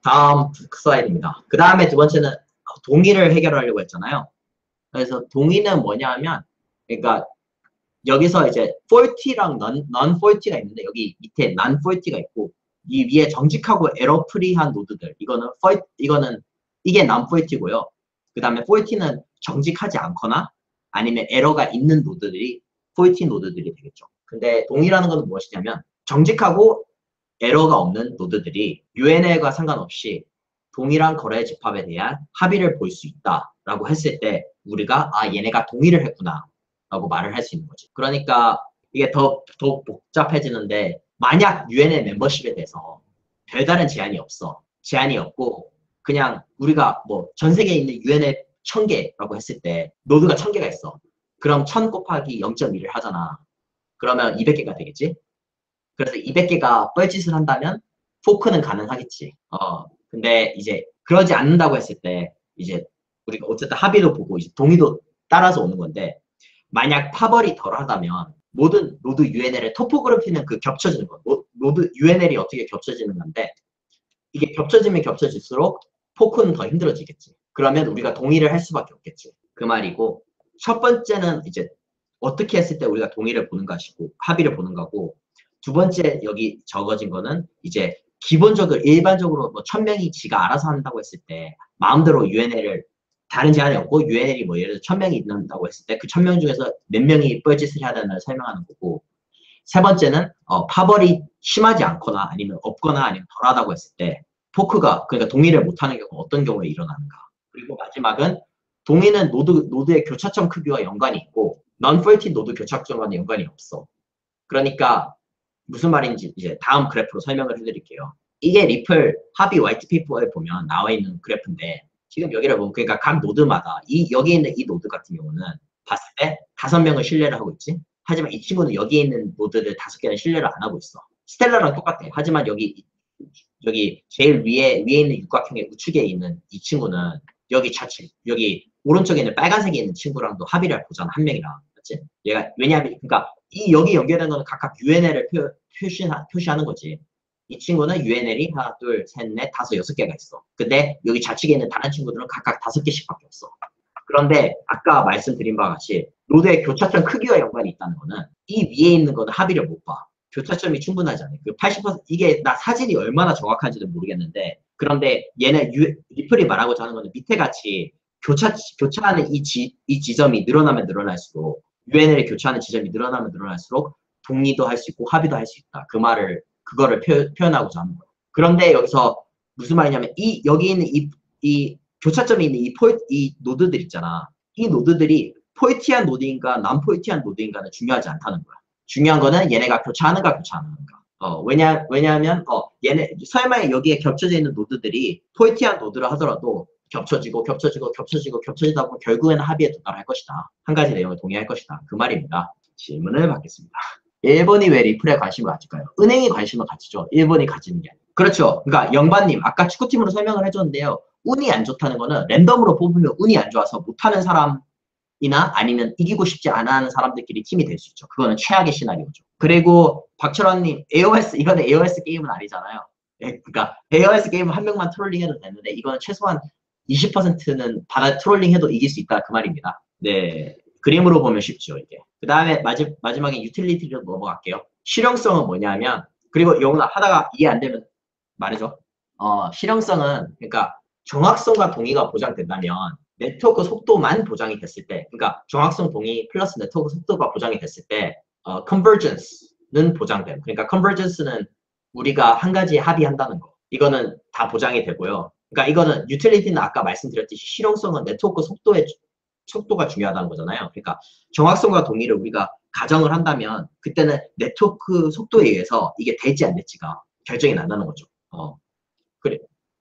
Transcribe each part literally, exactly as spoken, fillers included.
다음 슬라이드입니다. 그 다음에 두 번째는 동의를 해결하려고 했잖아요. 그래서 동의는 뭐냐 하면, 그러니까 여기서 이제 faulty랑 non, non-faulty가 있는데 여기 밑에 non-faulty가 있고 이 위에 정직하고 에러 프리한 노드들 이거는 fault, 이거는 이게 non-faulty고요. 그 다음에 faulty는 정직하지 않거나 아니면 에러가 있는 노드들이 faulty 노드들이 되겠죠. 근데 동의라는 것은 무엇이냐면 정직하고 에러가 없는 노드들이 유엔엘과 상관없이 동일한 거래 집합에 대한 합의를 볼 수 있다라고 했을 때 우리가 아 얘네가 동의를 했구나 라고 말을 할 수 있는 거지. 그러니까 이게 더, 더 복잡해지는데 만약 유엔엘 멤버십에 대해서 별다른 제한이 없어. 제한이 없고 그냥 우리가 뭐 전 세계에 있는 유엔엘 천 개라고 했을 때 노드가 천 개가 있어. 그럼 천 곱하기 영 점 일을 하잖아. 그러면 이백 개가 되겠지? 그래서 이백 개가 뻘짓을 한다면 포크는 가능하겠지. 어, 근데 이제 그러지 않는다고 했을 때 이제 우리가 어쨌든 합의도 보고 이제 동의도 따라서 오는 건데 만약 파벌이 덜하다면 모든 노드 유엔엘의 토포그래피는 그 겹쳐지는 거. 노드 유엔엘이 어떻게 겹쳐지는 건데 이게 겹쳐지면 겹쳐질수록 포크는 더 힘들어지겠지. 그러면 우리가 동의를 할 수밖에 없겠지. 그 말이고 첫 번째는 이제 어떻게 했을 때 우리가 동의를 보는 것이고 합의를 보는 거고 두 번째 여기 적어진 거는 이제 기본적으로 일반적으로 뭐 천 명이 지가 알아서 한다고 했을 때 마음대로 유엔엘을 다른 제한이 없고 유엔엘이 뭐 예를 들어 천 명이 있는다고 했을 때 그 천 명 중에서 몇 명이 뻘짓을 해야 되나를 설명하는 거고 세 번째는 어, 파벌이 심하지 않거나 아니면 없거나 아니면 덜하다고 했을 때 포크가 그러니까 동의를 못하는 경우 어떤 경우에 일어나는가. 그리고 마지막은 동의는 노드, 노드의 교차점 크기와 연관이 있고 non-faulty 노드 교차점과는 연관이 없어. 그러니까 무슨 말인지 이제 다음 그래프로 설명을 해드릴게요. 이게 리플 합의 화이트 페이퍼에 보면 나와 있는 그래프인데 지금 여기를 보면 그러니까 각 노드마다 이 여기 있는 이 노드 같은 경우는 봤을 때 다섯 명을 신뢰를 하고 있지. 하지만 이 친구는 여기에 있는 노드들 다섯 개는 신뢰를 안 하고 있어. 스텔라랑 똑같아. 하지만 여기 여기 제일 위에 위에 있는 육각형의 우측에 있는 이 친구는 여기 좌측 여기 오른쪽에 있는 빨간색에 있는 친구랑도 합의를 보잖아 한 명이랑. 맞지? 얘가 왜냐하면 그러니까 이 여기 연결된 거는 각각 유엔엘을 표, 표시, 표시하는 거지. 이 친구는 유엔엘이 하나, 둘, 셋, 넷, 다섯, 여섯 개가 있어. 근데 여기 좌측에 있는 다른 친구들은 각각 다섯 개씩밖에 없어. 그런데 아까 말씀드린 바와 같이 노드의 교차점 크기와 연관이 있다는 거는 이 위에 있는 거는 합의를 못 봐. 교차점이 충분하지 않아요. 그 팔십 퍼센트 이게 나 사진이 얼마나 정확한지는 모르겠는데 그런데 얘는 유, 리플이 말하고자 하는 거는 밑에 같이 교차, 교차하는 이, 지, 이 지점이 늘어나면 늘어날수록 유엔엘이 교차하는 지점이 늘어나면 늘어날수록 동의도 할 수 있고 합의도 할 수 있다. 그 말을 그거를 표, 표현하고자 하는 거예요. 그런데 여기서 무슨 말이냐면 이 여기 있는 이, 이 교차점에 있는 이, 포이, 이 노드들 있잖아. 이 노드들이 포이티한 노드인가 난포이티한 노드인가는 중요하지 않다는 거야. 중요한 거는 얘네가 교차하는가 교차 안 하는가. 어, 왜냐, 왜냐하면 어, 얘네 설마 여기에 겹쳐져 있는 노드들이 포이티한 노드를 하더라도 겹쳐지고 겹쳐지고 겹쳐지고 겹쳐지다 보면 결국에는 합의에 도달할 것이다. 한 가지 내용을 동의할 것이다. 그 말입니다. 질문을 받겠습니다. 일 번이 왜 리플에 관심을 가질까요? 은행이 관심을 가지죠. 일 번이 가지는 게 아니에요. 그렇죠. 그러니까 영반님 아까 축구팀으로 설명을 해줬는데요. 운이 안 좋다는 거는 랜덤으로 뽑으면 운이 안 좋아서 못하는 사람이나 아니면 이기고 싶지 않아 하는 사람들끼리 팀이 될 수 있죠. 그거는 최악의 시나리오죠. 그리고 박철원님 에이오에스 이거는 에이오에스 게임은 아니잖아요. 그러니까 에이오에스 게임은 한 명만 트롤링해도 되는데 이거는 최소한 이십 퍼센트는 받아 트롤링해도 이길 수 있다 그 말입니다. 네, 그림으로 보면 쉽죠 이게. 그 다음에 마지, 마지막에 유틸리티로 넘어갈게요. 실용성은 뭐냐면 그리고 영훈아 하다가 이해 안 되면 말해줘. 어, 실용성은 그러니까 정확성과 동의가 보장된다면 네트워크 속도만 보장이 됐을 때 그러니까 정확성 동의 플러스 네트워크 속도가 보장이 됐을 때 어, convergence는 보장됨. 그러니까 convergence는 우리가 한 가지에 합의한다는 거. 이거는 다 보장이 되고요. 그러니까 이거는 유틸리티는 아까 말씀드렸듯이 실용성은 네트워크 속도의 속도가 중요하다는 거잖아요. 그러니까 정확성과 동의를 우리가 가정을 한다면 그때는 네트워크 속도에 의해서 이게 될지 안 될지가 결정이 난다는 거죠. 어. 그래.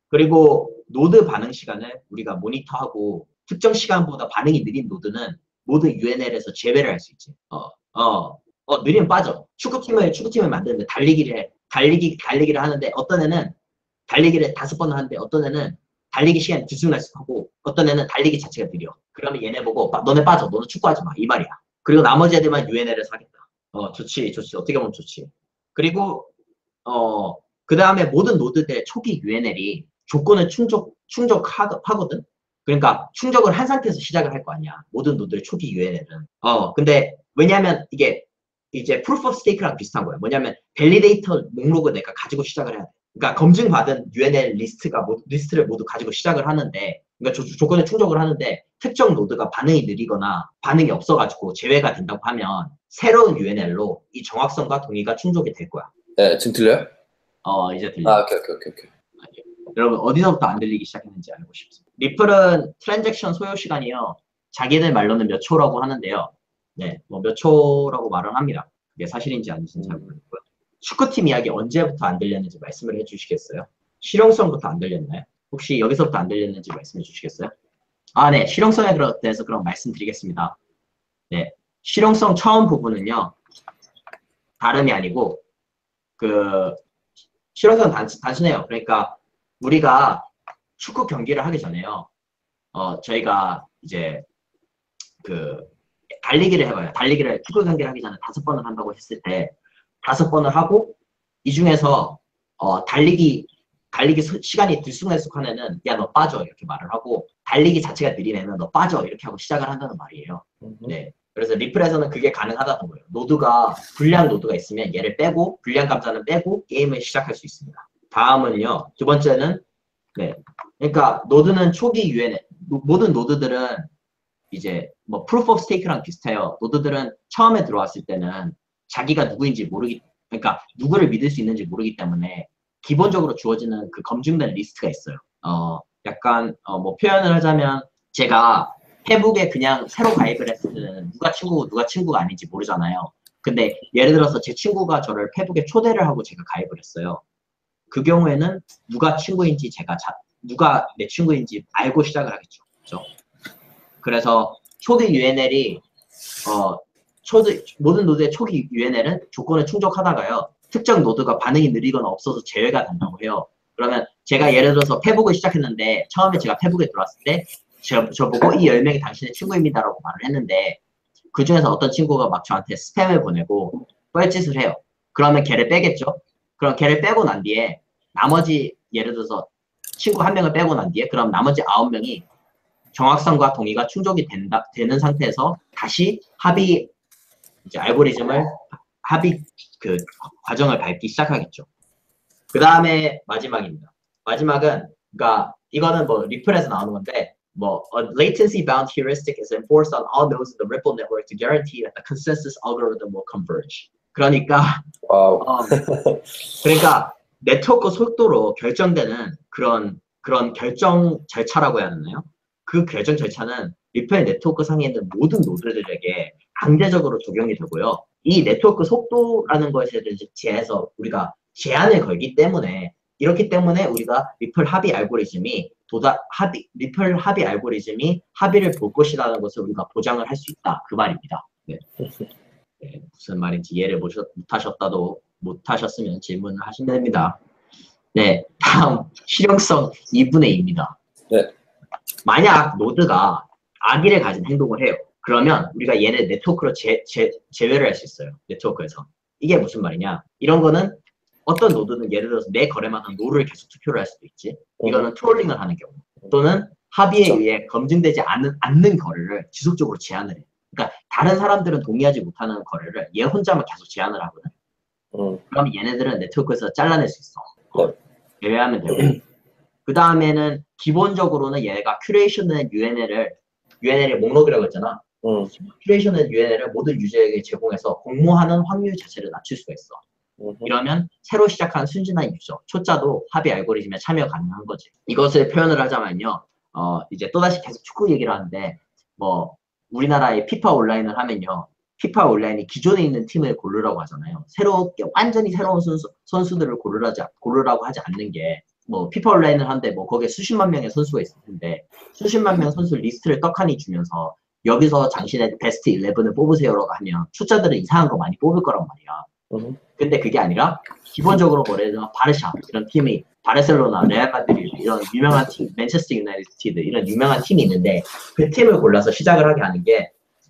그리고 노드 반응 시간을 우리가 모니터하고 특정 시간보다 반응이 느린 노드는 모든 유엔엘에서 제외를 할 수 있지. 어, 어, 어, 느리면 빠져. 축구팀을, 축구팀을 만드는데 달리기를 해. 달리기, 달리기를 하는데 어떤 애는 달리기를 다섯 번 하는데 어떤 애는 달리기 시간이 들쑥날쑥하고 어떤 애는 달리기 자체가 느려. 그러면 얘네 보고 너네 빠져. 너는 축구하지 마. 이 말이야. 그리고 나머지 애들만 유엔엘에서 하겠다. 어, 좋지, 좋지. 어떻게 보면 좋지. 그리고 어, 그 다음에 모든 노드들의 초기 유엔엘이 조건을 충족, 충족하거든? 그러니까 충족을 한 상태에서 시작을 할 거 아니야. 모든 노드의 초기 유엔엘은. 어, 근데 왜냐면 이게 이제 proof of stake랑 비슷한 거야. 뭐냐면 validator 목록을 내가 가지고 시작을 해야 돼. 그러니까 검증받은 유엔엘 리스트가 리스트를 모두 가지고 시작을 하는데, 그러니까 조, 조건을 충족을 하는데 특정 노드가 반응이 느리거나 반응이 없어가지고 제외가 된다고 하면 새로운 유엔엘로 이 정확성과 동의가 충족이 될 거야. 네, 지금 들려요? 어, 이제 들려. 아, 오케이, 오케이, 오케이, 오케이. 여러분 어디서부터 안 들리기 시작했는지 알고 싶습니다. 리플은 트랜잭션 소요 시간이요. 자기들 말로는 몇 초라고 하는데요. 네, 뭐 몇 초라고 말을 합니다. 그게 사실인지 아닌지는 잘 모르겠고요. 축구팀 이야기 언제부터 안 들렸는지 말씀을 해주시겠어요? 실용성부터 안 들렸나요? 혹시 여기서부터 안 들렸는지 말씀해 주시겠어요? 아, 네, 실용성에 대해서 그럼 말씀드리겠습니다. 네, 실용성 처음 부분은요. 다름이 아니고 그 실용성은 단, 단순해요. 그러니까 우리가 축구 경기를 하기 전에요. 어, 저희가 이제 그 달리기를 해봐요. 달리기를 축구 경기를 하기 전에 다섯 번을 한다고 했을 때 다섯 번을 하고 이 중에서 어, 달리기 달리기 수, 시간이 들쑥날쑥한 애는 야 너 빠져 이렇게 말을 하고 달리기 자체가 느린 애는 너 빠져 이렇게 하고 시작을 한다는 말이에요. 네. 그래서 리플에서는 그게 가능하다는 거예요. 노드가 불량 노드가 있으면 얘를 빼고 불량 감자는 빼고 게임을 시작할 수 있습니다. 다음은요. 두 번째는 네. 그러니까 노드는 초기 유엔엘 모든 노드들은 이제 뭐 proof of stake랑 비슷해요. 노드들은 처음에 들어왔을 때는 자기가 누구인지 모르기 그러니까 누구를 믿을 수 있는지 모르기 때문에 기본적으로 주어지는 그 검증된 리스트가 있어요. 어 약간 어, 뭐 표현을 하자면 제가 페북에 그냥 새로 가입을 했을 때는 누가 친구고 누가 친구가 아닌지 모르잖아요. 근데 예를 들어서 제 친구가 저를 페북에 초대를 하고 제가 가입을 했어요. 그 경우에는 누가 친구인지 제가 자, 누가 내 친구인지 알고 시작을 하겠죠. 그렇죠? 그래서 초기 유엔엘이 어 초기 모든 노드의 초기 유엔엘은 조건을 충족하다가요. 특정 노드가 반응이 느리거나 없어서 제외가 된다고 해요. 그러면 제가 예를 들어서 페북을 시작했는데 처음에 제가 페북에 들어왔을 때 저, 저보고 이 열 명이 당신의 친구입니다라고 말을 했는데 그 중에서 어떤 친구가 막 저한테 스팸을 보내고 뻘짓을 해요. 그러면 걔를 빼겠죠. 그럼 걔를 빼고 난 뒤에 나머지 예를 들어서 친구 한 명을 빼고 난 뒤에 그럼 나머지 아홉 명이 정확성과 동의가 충족이 된다, 되는 상태에서 다시 합의 이제 알고리즘을 합의 그 과정을 밟기 시작하겠죠. 그 다음에 마지막입니다. 마지막은 그러니까 이거는 뭐 리플에서 나오는 건데 뭐 a latency bound heuristic is enforced on all nodes in the Ripple network to guarantee that the consensus algorithm will converge. 그러니까 와우. 어, 그러니까 네트워크 속도로 결정되는 그런 그런 결정 절차라고 해야 하나요? 그 결정 절차는 리플 네트워크 상에 있는 모든 노드들에게 강제적으로 적용이 되고요. 이 네트워크 속도라는 것에 대해서 우리가 제한을 걸기 때문에 이렇기 때문에 우리가 리플 합의 알고리즘이 도다 합의 리플 합의 알고리즘이 합의를 볼 것이라는 것을 우리가 보장을 할 수 있다 그 말입니다. 네. 네, 무슨 말인지 이해를 못 하셨다도 못 하셨으면 질문을 하시면 됩니다. 네, 다음 실용성 이분의 이입니다. 네. 만약 노드가 악의를 가진 행동을 해요. 그러면 우리가 얘를 네트워크로 제, 제, 제외를 할 수 있어요. 네트워크에서. 이게 무슨 말이냐. 이런 거는 어떤 노드는 예를 들어서 내 거래마다 노를 계속 투표를 할 수도 있지. 이거는 트롤링을 하는 경우. 또는 합의에 그렇죠. 의해 검증되지 않는, 않는 거래를 지속적으로 제한을 해. 그러니까 다른 사람들은 동의하지 못하는 거래를 얘 혼자만 계속 제한을 하거든. 음. 그럼 얘네들은 네트워크에서 잘라낼 수 있어. 네. 제외하면 되고. 그 다음에는 기본적으로는 얘가 큐레이션의 유엔엘을 유엔엘의 목록이라고 했잖아. 음. 큐레이션의 유엔엘을 모든 유저에게 제공해서 공모하는 확률 자체를 낮출 수가 있어. 음. 이러면 새로 시작한 순진한 유저, 초짜도 합의 알고리즘에 참여 가능한 거지. 이것을 표현을 하자면요. 어, 이제 또다시 계속 축구 얘기를 하는데 뭐 우리나라의 피파 온라인을 하면요. 피파 온라인이 기존에 있는 팀을 고르라고 하잖아요. 새롭게 완전히 새로운 선수, 선수들을 고르라지, 고르라고 하지 않는 게 뭐 피파 온라인을 하는데 뭐 거기에 수십만 명의 선수가 있을 텐데 수십만 명 선수 리스트를 떡하니 주면서 여기서 당신의 베스트 십일을 뽑으세요라고 하면 초짜들은 이상한 거 많이 뽑을 거란 말이야. 음. 근데 그게 아니라 기본적으로 뭐 예를 들어 바르샤 이런 팀이 바르셀로나, 레알 마드리드 이런 유명한 팀, 맨체스터 유나이티드 이런 유명한 팀이 있는데 그 팀을 골라서 시작을 하게 하는 게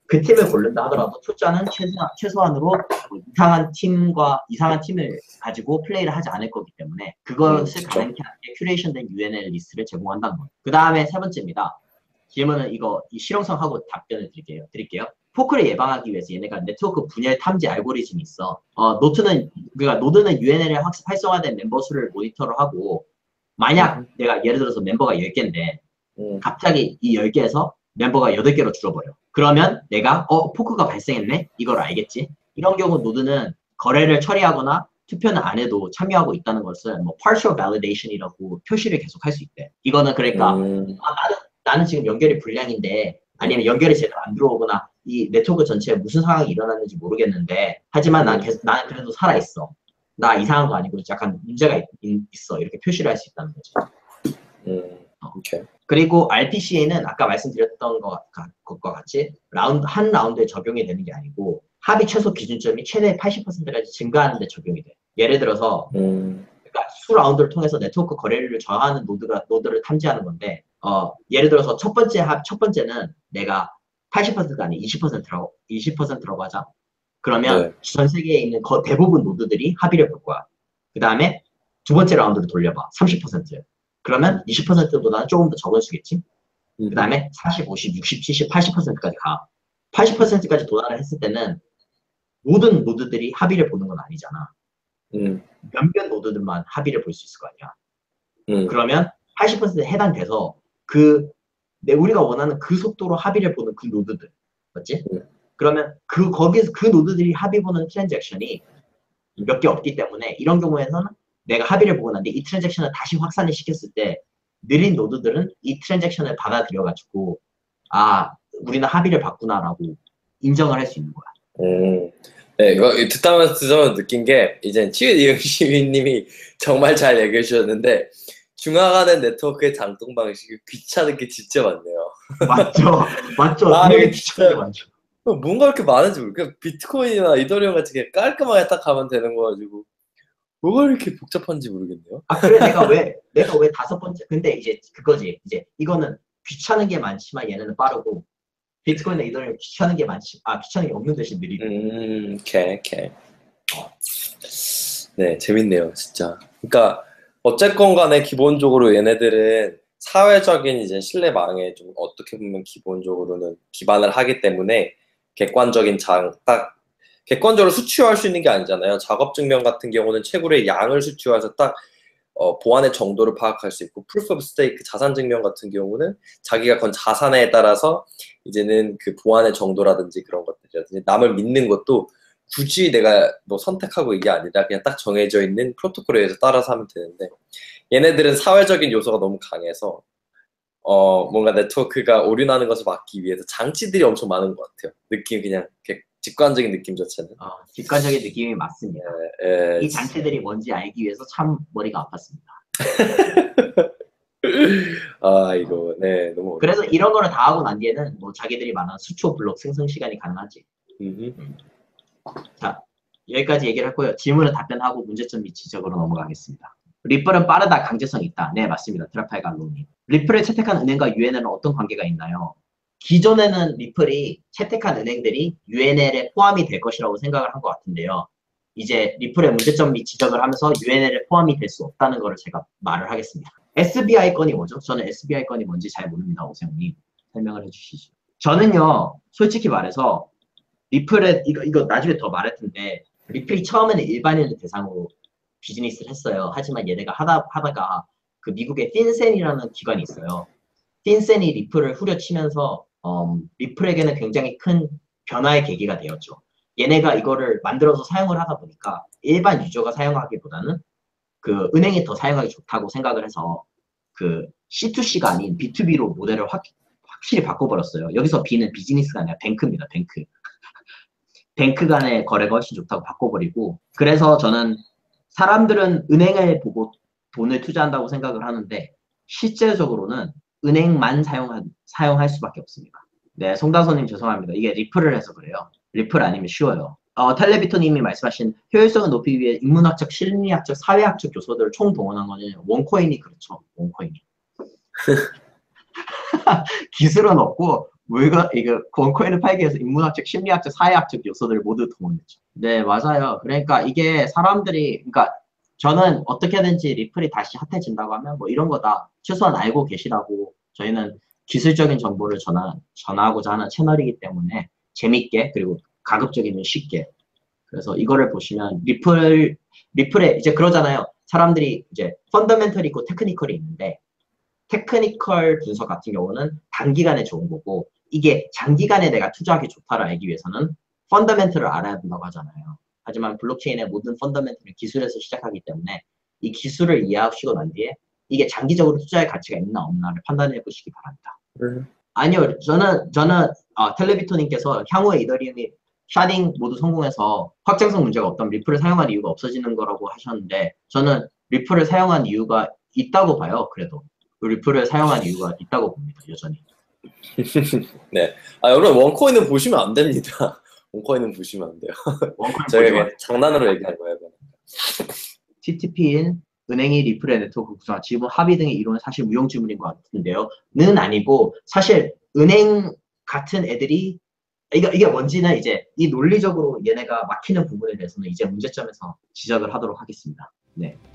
그 팀을 고른다 하더라도 투자는 최소한, 최소한으로 뭐 이상한 팀과 이상한 팀을 가지고 플레이를 하지 않을 거기 때문에 그것을 음, 가능케 하는 게 큐레이션된 유엔엘 리스트를 제공한다는 거예요. 그 다음에 세 번째입니다. 질문은 이거 이 실용성하고 답변을 드릴게요. 드릴게요. 포크를 예방하기 위해서 얘네가 네트워크 분열 탐지 알고리즘이 있어. 어, 노트는 그러니까 노드는 유엔엘에 활성화된 멤버 수를 모니터를 하고 만약 음. 내가 예를 들어서 멤버가 열 개인데 음. 갑자기 이 열 개에서 멤버가 여덟 개로 줄어버려. 그러면 내가 어 포크가 발생했네? 이걸 알겠지? 이런 경우 노드는 거래를 처리하거나 투표는 안 해도 참여하고 있다는 것을 뭐 partial validation이라고 표시를 계속 할 수 있대. 이거는 그러니까 음. 아, 나는, 나는 지금 연결이 불량인데 아니면 연결이 제대로 안 들어오거나 이 네트워크 전체에 무슨 상황이 일어났는지 모르겠는데 하지만 난 계속, 나는 그래도 살아있어. 나 이상한 거 아니고 약간 문제가 있, 있어. 이렇게 표시를 할 수 있다는 거지. 음. 오케이. 그리고 알피씨에이는 아까 말씀드렸던 것, 것과 같이 라운드, 한 라운드에 적용이 되는 게 아니고 합의 최소 기준점이 최대 팔십 퍼센트까지 증가하는 데 적용이 돼. 예를 들어서 음. 그러니까 수 라운드를 통해서 네트워크 거래를 저하하는 노드가 노드를 탐지하는 건데 어, 예를 들어서 첫 번째 합, 첫 번째는 내가 팔십 퍼센트가 아니라 이십 퍼센트라고 이십 퍼센트라고 하자. 그러면 네. 전 세계에 있는 거 대부분 노드들이 합의를 볼 거야. 그 다음에 두 번째 라운드를 돌려봐. 삼십 퍼센트. 그러면 이십 퍼센트보다는 조금 더 적은 수겠지. 그 다음에 사십, 오십, 육십, 칠십, 팔십 퍼센트까지 가. 팔십 퍼센트까지 도달을 했을 때는 모든 노드들이 합의를 보는 건 아니잖아. 음. 몇몇 노드들만 합의를 볼 수 있을 거 아니야. 음. 그러면 팔십 퍼센트에 해당돼서 그 내 우리가 원하는 그 속도로 합의를 보는 그 노드들 맞지? 음. 그러면 그 거기서 그 노드들이 합의 보는 트랜잭션이 몇 개 없기 때문에 이런 경우에서는 내가 합의를 보고 난데 이 트랜잭션을 다시 확산을 시켰을 때 느린 노드들은 이 트랜잭션을 받아들여 가지고 아 우리는 합의를 봤구나라고 인정을 할 수 있는 거야. 음. 네, 이거 듣다면서 느낀 게 이제 치읓 이응시민님이 정말 잘 얘기해 주셨는데 중화가는 네트워크의 작동 방식이 귀찮은 게 진짜 많네요. 맞죠, 맞죠. 아, 분명히 이게 귀찮은 게 진짜 많죠. 뭔가 이렇게 많은지 모르겠어요. 비트코인이나 이더리움 같은 게 깔끔하게 딱 가면 되는 거가지고 뭐가 이렇게 복잡한지 모르겠네요. 아 그래 내가 왜 내가 왜 다섯 번째 근데 이제 그거지 이제 이거는 귀찮은 게 많지만 얘네는 빠르고 비트코인이나 이더리움 귀찮은 게 많지 아 귀찮은 게 없는 대신 느리고. 음, 오케이, 오케이. 네, 재밌네요, 진짜. 그러니까 어쨌건 간에 기본적으로 얘네들은 사회적인 이제 신뢰망에 좀 어떻게 보면 기본적으로는 기반을 하기 때문에 객관적인 장, 딱 객관적으로 수치화할 수 있는 게 아니잖아요. 작업 증명 같은 경우는 채굴의 양을 수치화해서 딱 어, 보안의 정도를 파악할 수 있고, 프루프 오브 스테이크 자산 증명 같은 경우는 자기가 건 자산에 따라서 이제는 그 보안의 정도라든지 그런 것들이라든지 남을 믿는 것도 굳이 내가 뭐 선택하고 이게 아니라 그냥 딱 정해져 있는 프로토콜에 의해서 따라서 하면 되는데 얘네들은 사회적인 요소가 너무 강해서 어 뭔가 네트워크가 오류나는 것을 막기 위해서 장치들이 엄청 많은 것 같아요. 느낌 그냥 직관적인 느낌 자체는. 어, 직관적인 느낌이 맞습니다. 에, 에, 이 장치들이 뭔지 알기 위해서 참 머리가 아팠습니다. 아 이거 네 너무 그래서 어렵네요. 이런 거를 다 하고 난 뒤에는 뭐 자기들이 말하는 수초 블록 생성 시간이 가능하지. 음. 자 여기까지 얘기를 했고요. 질문을 답변하고 문제점 및 지적으로 넘어가겠습니다. 리플은 빠르다, 강제성이 있다. 네, 맞습니다. 트라팔가 로님. 리플을 채택한 은행과 유엔엘은 어떤 관계가 있나요? 기존에는 리플이 채택한 은행들이 유엔엘에 포함이 될 것이라고 생각을 한 것 같은데요. 이제 리플의 문제점 및 지적을 하면서 유엔엘에 포함이 될 수 없다는 것을 제가 말을 하겠습니다. 에스비아이 건이 뭐죠? 저는 에스비아이 건이 뭔지 잘 모릅니다. 오세훈님. 설명을 해주시죠. 저는요, 솔직히 말해서 리플에 이거 이거 나중에 더 말할 텐데 리플이 처음에는 일반인을 대상으로 비즈니스를 했어요. 하지만 얘네가 하다 하다가 그 미국의 핀센이라는 기관이 있어요. 핀센이 리플을 후려치면서 음, 리플에게는 굉장히 큰 변화의 계기가 되었죠. 얘네가 이거를 만들어서 사용을 하다 보니까 일반 유저가 사용하기보다는 그 은행이 더 사용하기 좋다고 생각을 해서 그 씨투씨가 아닌 비투비로 모델을 확, 확실히 바꿔버렸어요. 여기서 B는 비즈니스가 아니라 뱅크입니다. 뱅크. 뱅크 간의 거래가 훨씬 좋다고 바꿔버리고 그래서 저는 사람들은 은행을 보고 돈을 투자한다고 생각을 하는데 실제적으로는 은행만 사용한, 사용할 수밖에 없습니다. 네, 송다선님 죄송합니다. 이게 리플을 해서 그래요. 리플 아니면 쉬워요. 어, 텔레비토님이 말씀하신 효율성을 높이기 위해 인문학적, 심리학적, 사회학적 요소들을 총동원한 거는 원코인이 그렇죠. 원코인이. 기술은 없고 물건 이거 원코인을 팔기 위해서 인문학적, 심리학적, 사회학적 요소들을 모두 동원했죠. 네, 맞아요. 그러니까 이게 사람들이 그러니까 저는 어떻게든지 리플이 다시 핫해진다고 하면 뭐 이런 거다 최소한 알고 계시라고 저희는 기술적인 정보를 전하, 전하고자 하는 채널이기 때문에 재밌게 그리고 가급적이면 쉽게 그래서 이거를 보시면 리플 리플에 이제 그러잖아요. 사람들이 이제 펀더멘털이 있고 테크니컬이 있는데 테크니컬 분석 같은 경우는 단기간에 좋은 거고 이게 장기간에 내가 투자하기 좋다를 알기 위해서는 펀더멘털을 알아야 된다고 하잖아요. 하지만 블록체인의 모든 펀더멘털은 기술에서 시작하기 때문에 이 기술을 이해하시고 난 뒤에 이게 장기적으로 투자의 가치가 있나 없나를 판단해 보시기 바랍니다. 음. 아니요, 저는 저는 어, 텔레비토님께서 향후에 이더리움이 샤딩 모두 성공해서 확장성 문제가 없다면 리플을 사용할 이유가 없어지는 거라고 하셨는데 저는 리플을 사용한 이유가 있다고 봐요. 그래도 리플을 사용한 이유가 있다고 봅니다. 여전히. 네. 아, 여러분 원코인은 보시면 안 됩니다. 원코인은 보시면 안 돼요. 원코인 제가 보지 그냥 마세요. 장난으로 얘기한 거예요. 티티피인 은행이 리플의 네트워크 구성, 지분 합의 등의 이론은 사실 무용지물인 것 같은데요. 는 아니고 사실 은행 같은 애들이 이게, 이게 뭔지는 이제 이 논리적으로 얘네가 막히는 부분에 대해서는 이제 문제점에서 지적을 하도록 하겠습니다. 네.